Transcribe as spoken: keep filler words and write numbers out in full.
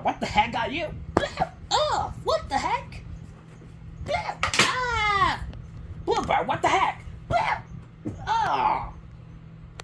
what the heck are you? Oh, what the heck? Ah! Blooper, what the heck? Oh!